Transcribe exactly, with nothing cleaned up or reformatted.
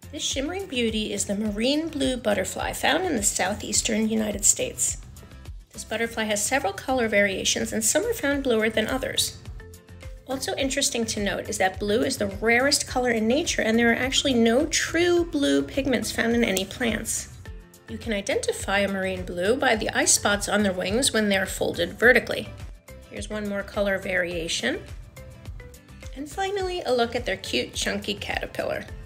This shimmering beauty is the marine blue butterfly found in the southeastern United States. This butterfly has several color variations and some are found bluer than others. Also interesting to note is that blue is the rarest color in nature and there are actually no true blue pigments found in any plants. You can identify a marine blue by the eye spots on their wings when they're folded vertically. Here's one more color variation. And finally, a look at their cute chunky caterpillar.